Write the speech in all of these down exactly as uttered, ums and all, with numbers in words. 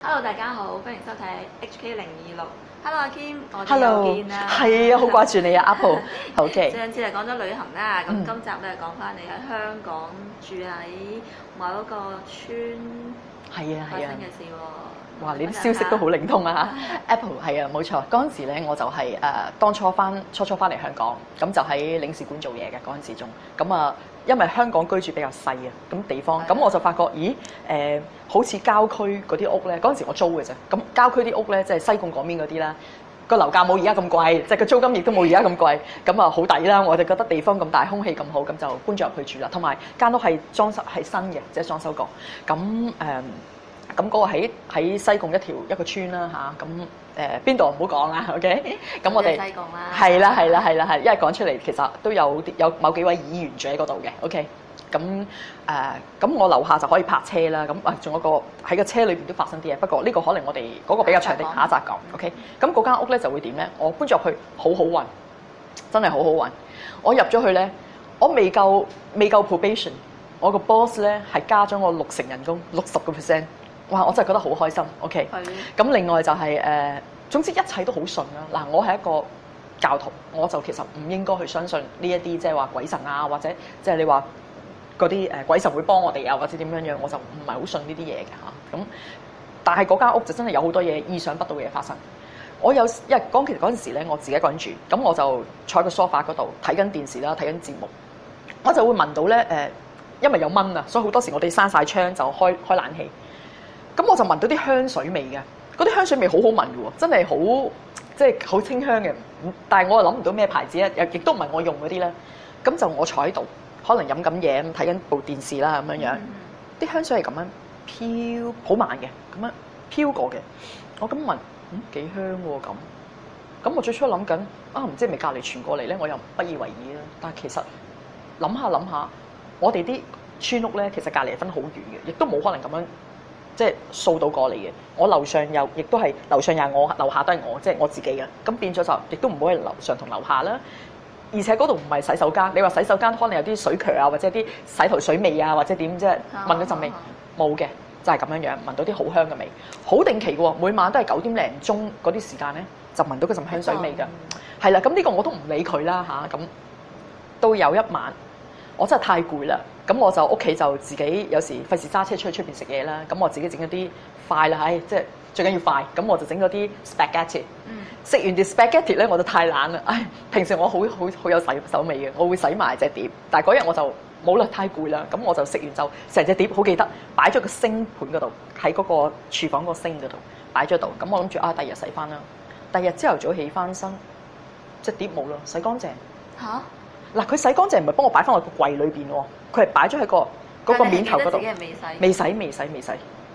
Hello， 大家好，歡迎收睇 H K 零二六。Hello， 阿 Kim， 我哋 Hello， 又見啦。 係啊，好掛住你啊 ，Apple。好嘅。 上次係講咗旅行啦，咁、 嗯、 今集咧講翻你喺香港住喺某一個村， 係啊係啊。 發生嘅事喎。 哇！你啲消息都好靈通啊！Apple 係啊，冇錯。嗰陣時咧，我就係、是、誒、呃、當初翻初初翻嚟香港，咁就喺領事館做嘢嘅嗰陣時中。咁啊，因為香港居住比較細啊，咁地方，咁我就發覺，咦誒、呃，好似郊區嗰啲屋咧，嗰陣時我租嘅啫。咁郊區啲屋咧，即係西貢嗰邊嗰啲啦，個樓價冇而家咁貴，即係個租金亦都冇而家咁貴，咁啊好抵啦！我就覺得地方咁大，空氣咁好，咁就搬咗入去住啦。同埋間屋係裝修係新嘅，即係裝修過。咁誒。呃咁嗰個喺喺西貢一條一個村啦嚇，咁誒邊度唔好講啦 ，OK？咁我哋西貢啦， 係啦係啦係啦係，因為講出嚟其實都有啲有某幾位議員住喺嗰度嘅 ，OK？咁誒咁我樓下就可以泊車啦，咁啊仲有個喺個車裏邊都發生啲嘢，不過呢個可能我哋嗰個比較長啲，下一集講 ，OK？咁嗰間屋咧就會點咧？我搬咗入去，好好運，真係好好運。我入咗去咧，我未夠未夠 probation， 我個 boss 咧係加咗我六成人工，六十個 percent。哇！我真係覺得好開心，OK。咁另外就係、是、誒、呃，總之一切都好順啦。嗱，我係一個教徒，我就其實唔應該去相信呢一啲即係話鬼神啊，或者即係你話嗰啲誒鬼神會幫我哋啊，或者點樣樣，我就唔係好信呢啲嘢嘅嚇。咁但係嗰間屋就真係有好多嘢意想不到嘅嘢發生。我有因為講其實嗰陣時咧，我自己一個人住，咁我就坐喺個 sofa 嗰度睇緊電視啦，睇緊節目，我就會聞到咧誒、呃，因為有蚊啊，所以好多時我哋閂晒窗就開開冷氣。咁我就聞到啲香水味嘅，嗰啲香水味好好聞嘅喎，真係好即係好清香嘅。但係我又諗唔到咩牌子咧，又亦都唔係我用嗰啲咧。咁就我坐喺度，可能飲緊嘢咁睇緊部電視啦咁樣樣，啲、嗯、香水係咁樣飄，好慢嘅，咁樣飄過嘅。我咁聞，嗯幾香喎咁。咁我最初諗緊啊，唔知係咪隔離傳過嚟咧？我又不以為意啦。但係其實諗下諗下，我哋啲村屋咧，其實隔離分好遠嘅，亦都冇可能咁樣。即係掃到過嚟嘅，我樓上又亦都係樓上又係我，樓下都係我，即係我自己嘅。咁變咗就亦都唔可以樓上同樓下啦。而且嗰度唔係洗手間，你話洗手間可能有啲水渠啊，或者啲洗頭水味啊，或者點即係聞到陣味冇嘅，就係咁樣樣聞到啲好香嘅味，好定期嘅喎。每晚都係九點零鐘嗰啲時間咧，就聞到嗰陣香水味㗎。係啦、嗯，咁呢個我都唔理佢啦嚇。咁到有一晚，我真係太攰啦。咁我就屋企就自己有時費事揸車出去出邊食嘢啦，咁我自己整咗啲快啦，唉，即係最緊要快，咁我就整咗啲 spaghetti。食、嗯、完啲 spaghetti 咧，我就太懶啦，唉，平時我好好好有洗手味嘅，我會洗埋隻碟，但係嗰日我就冇啦，太攰啦，咁我就食完就成隻碟好記得擺咗個星盤嗰度，喺嗰個廚房個星嗰度擺咗度，咁我諗住啊，第二日洗翻啦，第二日朝頭早起翻身，隻碟冇啦，洗乾淨。嚇！嗱，佢洗乾淨唔係幫我擺翻落個櫃裏邊喎，佢係擺咗喺個嗰個面頭嗰度。未洗未洗未洗。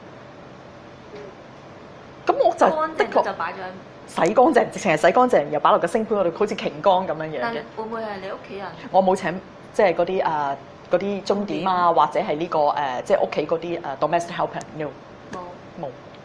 咁我就的確就擺咗洗乾淨，直情係洗乾淨，又擺落個星盤嗰度，好似瓊缸咁樣樣嘅。 但會唔會係你屋企人？ 我冇請即係嗰啲誒嗰啲鐘點啊，或者係呢、這個誒、呃、即係屋企嗰啲誒 domestic helper，no 冇冇，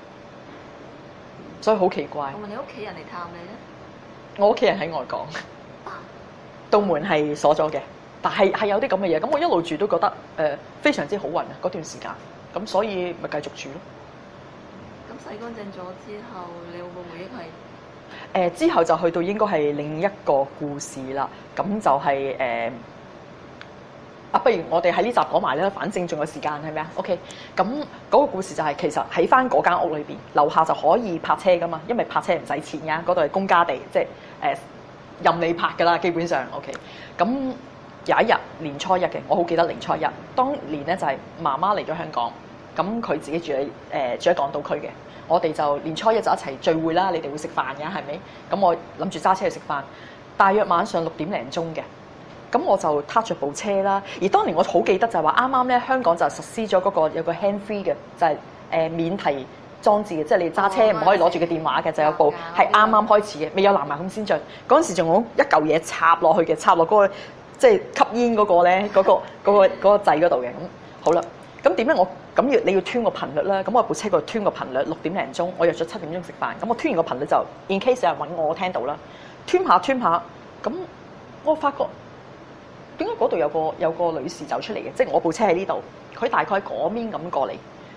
所以好奇怪。 我問你屋企人嚟探你咧？ 我屋企人喺外港。道門係鎖咗嘅，但係係有啲咁嘅嘢，咁我一路住都覺得誒、呃、非常之好運啊！嗰段時間，咁所以咪繼續住咯。 咁洗乾淨咗之後，你會唔會回憶係？誒、 呃、之後就去到應該係另一個故事啦。咁就係、是、誒、呃、啊，不如我哋喺呢集講埋咧，反正仲有時間係咪啊 ？OK，咁嗰個故事就係、是、其實喺翻嗰間屋裏邊，樓下就可以泊車噶嘛，因為泊車唔使錢㗎，嗰度係公家地，即係誒。呃任你拍㗎啦，基本上 OK。咁有一日年初一嘅，我好記得年初一。當年咧就係、是、媽媽嚟咗香港，咁佢自己住喺誒、呃、住喺港島區嘅。我哋就年初一就一齊聚會啦。你哋會食飯㗎，係咪？咁我諗住揸車去食飯，大約晚上六點零鐘嘅。咁我就撻着部車啦。而當年我好記得就係話啱啱咧香港就實施咗嗰、那個有個 hand free 嘅，就係、是、誒、呃、免提裝置嘅，即係你揸車唔可以攞住個電話嘅，就有部係啱啱開始嘅，未有藍牙咁先進。嗰陣時仲有一嚿嘢插落去嘅，插落嗰個即係吸煙嗰個咧，嗰個嗰個嗰個掣嗰度嘅。咁好啦，咁點咧？我咁要你要 tune 個頻率啦。咁我部車個 tune 個頻率六點零鐘，我約咗七點鐘食飯。咁我 tune 完個頻率就 in case 有人揾我，我聽到啦。tune 下 tune 下，咁我發覺點解嗰度有個有個女士走出嚟嘅？即係我部車喺呢度，佢大概嗰邊咁過嚟。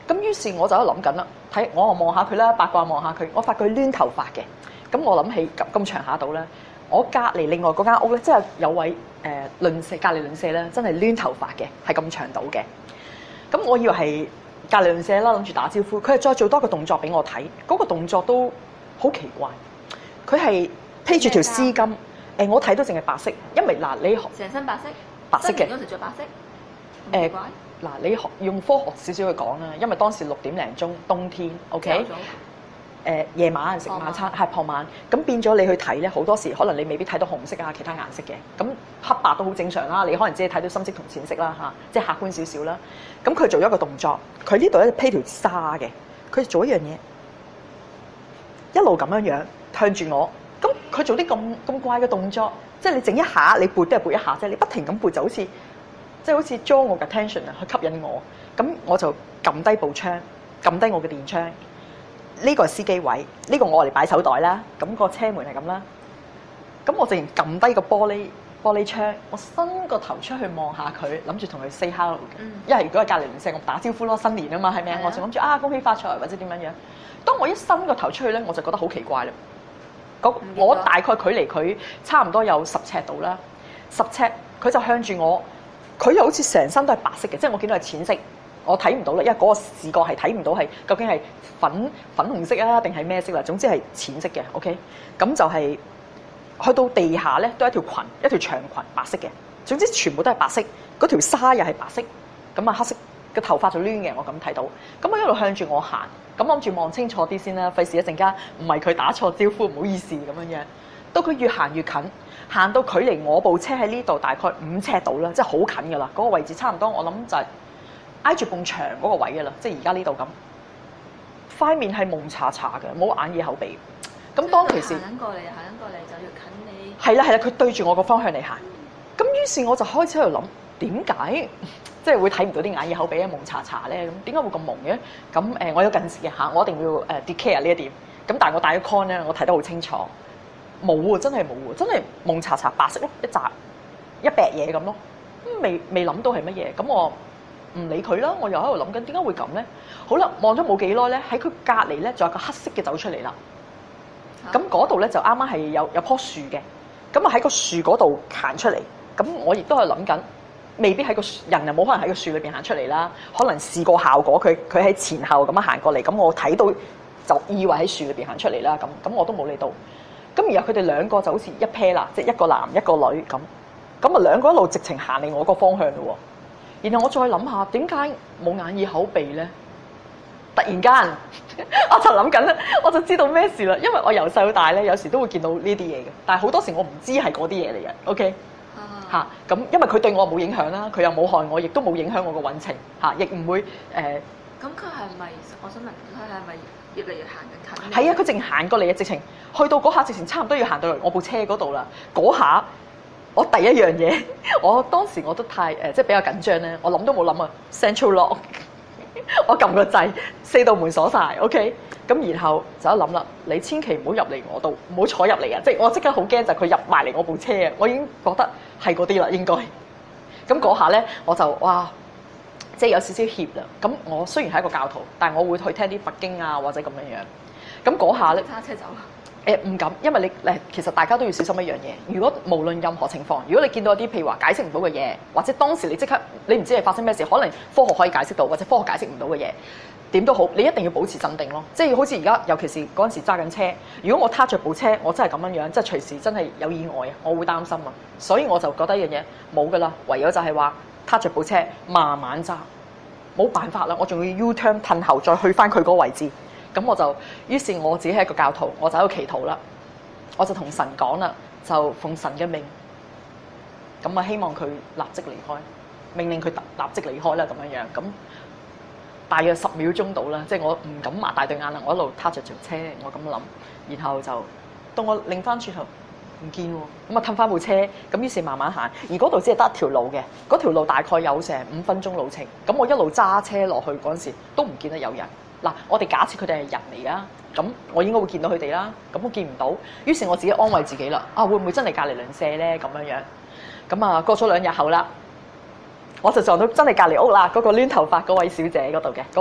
咁於是我就喺度諗緊啦，睇我望下佢啦，八卦望下佢，我發覺佢攣頭髮嘅。咁我諗起咁咁長下度咧，我隔離另外嗰間屋咧，即係有位誒、呃、鄰舍隔離鄰舍咧，真係攣頭髮嘅，係咁長度嘅。咁我以為係隔離鄰舍啦，諗住打招呼，佢係再做多個動作俾我睇，嗰、那個動作都好奇怪。佢係披住條絲巾，誒、呃、我睇到淨係白色，因為嗱、呃、你成身白色， 白色嘅， 嗰時著白色， 誒嗱、呃、你學用科學少少去講啦，因為當時六點零鐘冬天 ，OK。誒夜晚食晚餐係傍晚，咁變咗你去睇咧，好多時可能你未必睇到紅色啊，其他顏色嘅，咁黑白都好正常啦。你可能只係睇到深色同淺色啦嚇，即係客觀少少啦。咁佢做咗一個動作，佢呢度咧披條紗嘅，佢做一樣嘢，一路咁樣樣向住我。咁佢做啲咁咁怪嘅動作，即係你整一下，你撥都係撥一下啫，你不停咁撥就好似即係好似 draw 我嘅 attention 啊，去吸引我。咁我就撳低部窗，撳低我嘅電窗。呢個係司機位，呢、這個我嚟擺手袋啦。咁、那個車門係咁啦。咁我淨撳低個玻璃玻璃窗，我伸個頭出去望下佢，諗住同佢 say hello 嘅。嗯、因為如果係隔離鄰舍，我打招呼咯，新年啊嘛，係咪啊？我就諗住啊，恭喜發財或者點樣樣。當我一伸個頭出去咧，我就覺得好奇怪啦。我大概距離佢差唔多有十尺度啦，十尺佢就向住我，佢又好似成身都係白色嘅，即係我見到係淺色。我睇唔到啦，因為嗰個視覺係睇唔到係究竟係粉粉紅色啊定係咩色啦。總之係淺色嘅 ，OK。咁就係、是、去到地下咧，都係一條裙，一條長裙，白色嘅。總之全部都係白色，嗰條紗又係白色。咁啊黑色嘅頭髮就攣嘅，我咁睇到。咁我一路向住我行，咁諗住望清楚啲先啦，費事一陣間唔係佢打錯招呼，唔好意思咁樣樣。到佢越行越近，行到距離我部車喺呢度大概五尺度啦，即係好近㗎啦。嗰、那個位置差唔多，我諗就係、是。挨住埲牆嗰個位嘅啦，即係而家呢度咁，塊面係蒙查查嘅，冇眼耳口鼻。咁當其時行緊過嚟，行緊過嚟就要近你。 係啦係啦，佢對住我個方向嚟行。咁於是我就開始喺度諗，點解即係會睇唔到啲眼耳口鼻啊蒙查查咧？咁點解會咁蒙嘅？咁誒，我有近視嘅嚇，我一定要誒 declare 呢一點。咁但係我戴咗 con 咧，我睇得好清楚，冇喎，真係冇喎，真係蒙查查白色咯，一紮一撇嘢咁咯，未未諗到係乜嘢。咁我唔理佢啦，我又喺度諗緊點解會咁咧？好啦，望咗冇幾耐咧，喺佢隔離咧，仲有個黑色嘅走出嚟啦。咁嗰度咧就啱啱係有有棵樹嘅，咁啊喺個樹嗰度行出嚟。咁我亦都係諗緊，未必喺個人又冇可能喺個樹裏邊行出嚟啦。可能試過效果，佢佢喺前後咁樣行過嚟，咁我睇到就以為喺樹裏邊行出嚟啦。咁咁我都冇理到。咁然後佢哋兩個就好似一 pair 啦，即係一個男一個女咁。咁啊兩個一路直情行嚟我個方向咯喎。然後我再諗下點解冇眼耳口鼻咧？突然間我就諗緊咧，我就知道咩事啦。因為我由細到大咧，有時都會見到呢啲嘢嘅，但係好多時我唔知係嗰啲嘢嚟嘅。OK 嚇咁、啊，因為佢對我冇影響啦，佢又冇害我，亦都冇影響我個運程嚇，亦、啊、唔會誒。 咁佢係咪？我想問佢係咪越嚟越行緊近？ 係啊，佢淨行過嚟啊，直情去到嗰下，直情差唔多要行到嚟我部車嗰度啦。嗰下。我第一樣嘢，我當時我都太誒、呃，即係比較緊張咧。我諗都冇諗啊 ，Central Lock，我撳個掣，四道門鎖晒 OK。咁然後就一諗啦，你千祈唔好入嚟我度，唔好坐入嚟啊！即係我即刻好驚，就佢入埋嚟我部車啊！我已經覺得係嗰啲啦，應該。咁嗰下咧，我就哇，即係有少少怯啦。咁我雖然係一個教徒，但係我會去聽啲佛經啊，或者咁樣樣。咁嗰下咧， 揸車走。 誒唔敢，因為你誒其實大家都要小心一樣嘢。如果無論任何情況，如果你見到一啲譬如話解釋唔到嘅嘢，或者當時你即刻你唔知係發生咩事，可能科學可以解釋到，或者科學解釋唔到嘅嘢，點都好，你一定要保持鎮定咯。即係好似而家，尤其是嗰陣時揸緊車，如果我撻着部車，我真係咁樣樣，即係隨時真係有意外啊，我會擔心啊。所以我就覺得一樣嘢冇㗎啦，唯有就係話撻着部車慢慢揸，冇辦法啦。我仲要 U turn 褪後再去翻佢嗰個位置。咁我就，於是我自己係一個教徒，我就喺度祈禱啦。我就同神講啦，就奉神嘅命，咁啊希望佢立即離開，命令佢立即離開啦咁樣樣。咁大約十秒鐘到啦，即係我唔敢擘大對眼啦，我一路撻着條車，我咁諗，然後就到我擰翻轉頭唔見喎，咁啊褪翻部車，咁於是慢慢行，而嗰度只係得一條路嘅，嗰條路大概有成五分鐘路程，咁我一路揸車落去嗰陣時都唔見得有人。嗱，我哋假設佢哋係人嚟噶，咁我應該會見到佢哋啦。咁我見唔到，於是我自己安慰自己啦。啊，會唔會真係隔離鄰舍咧？咁樣樣，咁啊過咗兩日後啦，我就撞到真係隔離屋啦，嗰、嗰個攣頭髮嗰位小姐嗰度嘅，嗰位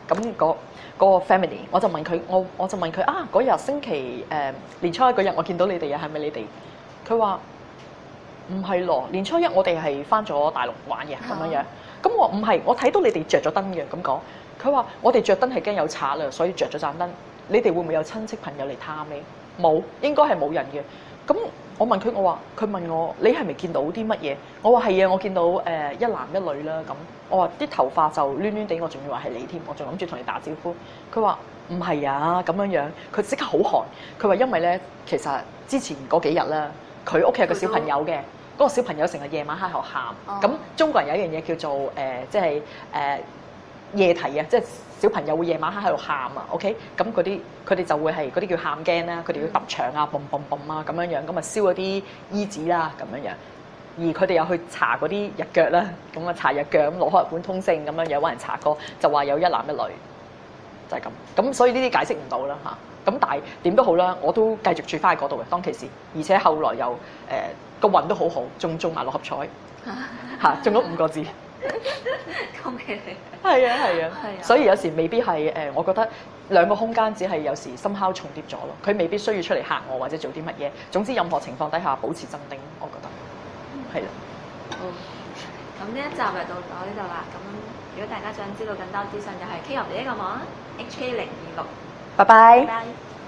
咁嗰嗰個 family，我就問佢，我我就問佢啊，嗰日星期誒、呃、年初一嗰日，我見到你哋啊，係咪你哋？佢話唔係咯，年初一我哋係翻咗大陸玩嘅咁樣樣。咁我唔係，我睇到你哋着咗燈嘅咁講。佢話我哋着燈係驚有賊啦，所以着咗盞燈。你哋會唔會有親戚朋友嚟探你？冇，應該係冇人嘅。咁我問佢，我話佢問我你係咪見到啲乜嘢？我話係啊，我見到誒、呃、一男一女啦。咁我話啲頭髮就攣攣地，我仲要話係你添，我仲諗住同你打招呼。佢話唔係啊，咁樣樣。佢即刻好寒。佢話因為咧，其實之前嗰幾日啦，佢屋企有個小朋友嘅，嗰個小朋友成日夜晚喺度喊。咁、哦、中國人有一樣嘢叫做誒、呃，即係誒。呃夜啼啊，即係小朋友會夜晚黑喺度喊啊 ，OK，咁嗰啲佢哋就會係嗰啲叫喊驚啦，佢哋要揼牆啊，嘣嘣嘣啊咁樣樣，咁啊燒嗰啲衣紙啦咁樣樣，而佢哋又去查嗰啲日腳啦，咁啊查日腳咁攞開日本通勝咁樣樣揾人查過，就話有一男一女，就係、是、咁，咁所以呢啲解釋唔到啦嚇，咁但係點都好啦，我都繼續住翻喺嗰度嘅當其時，而且後來又誒個運都好好，仲中埋六合彩嚇，中咗五個字。 恭喜你！ 係啊係啊， 係啊， 所以有時未必係誒，我覺得兩個空間只係有時深敲重疊咗咯，佢未必需要出嚟嚇我或者做啲乜嘢。總之任何情況底下保持鎮定，我覺得係啦。 好，咁呢一集就到咗呢度啦。咁如果大家想知道更多資訊，就係 K 我哋呢個網 H K 零二六。 拜拜。 拜拜。